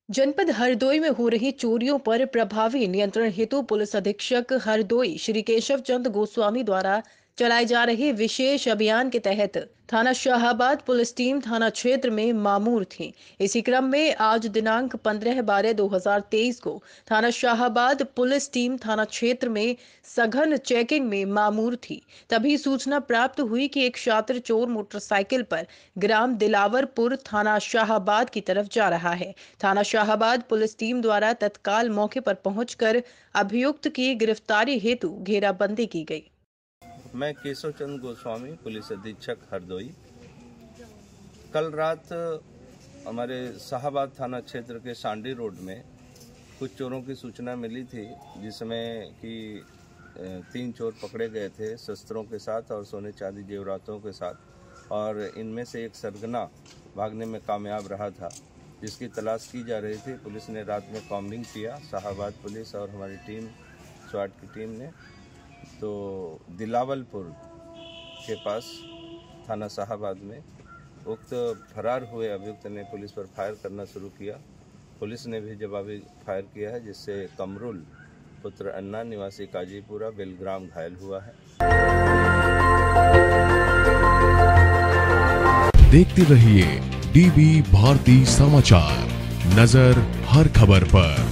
जनपद हरदोई में हो रही चोरियों पर प्रभावी नियंत्रण हेतु पुलिस अधीक्षक हरदोई श्री केशव चंद गोस्वामी द्वारा चलाए जा रहे विशेष अभियान के तहत थाना शाहाबाद पुलिस टीम थाना क्षेत्र में मामूर थी। इसी क्रम में आज दिनांक 15/12/2023 को थाना शाहाबाद पुलिस टीम थाना क्षेत्र में सघन चेकिंग में मामूर थी। तभी सूचना प्राप्त हुई कि एक छात्र चोर मोटरसाइकिल पर ग्राम दिलावरपुर थाना शाहाबाद की तरफ जा रहा है। थाना शाहाबाद पुलिस टीम द्वारा तत्काल मौके पर पहुंचकर अभियुक्त की गिरफ्तारी हेतु घेराबंदी की गई। मैं केशव चंद गोस्वामी, पुलिस अधीक्षक हरदोई। कल रात हमारे शाहाबाद थाना क्षेत्र के सांडी रोड में कुछ चोरों की सूचना मिली थी, जिसमें कि 3 चोर पकड़े गए थे शस्त्रों के साथ और सोने चांदी जेवरातों के साथ, और इनमें से एक सरगना भागने में कामयाब रहा था, जिसकी तलाश की जा रही थी। पुलिस ने रात में कॉम्बिंग किया, शाहाबाद पुलिस और हमारी टीम स्वाट की टीम ने, तो दिलावलपुर के पास थाना शाहाबाद में उक्त फरार हुए अभियुक्त ने पुलिस पर फायर करना शुरू किया। पुलिस ने भी जवाबी फायर किया है, जिससे कमरुल पुत्र अन्ना निवासी काजीपुरा बेलग्राम घायल हुआ है। देखते रहिए डीबी भारती समाचार, नजर हर खबर पर।